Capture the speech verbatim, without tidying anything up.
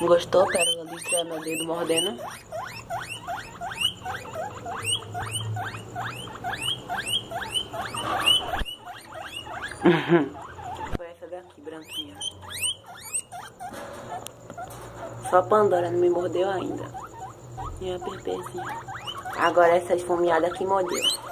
Gostou, pérola de estreia meu dedo mordendo? Foi essa daqui, branquinha. Só a Pandora não me mordeu ainda. E a Pepezinha. Agora essa esfomeada aqui mordeu.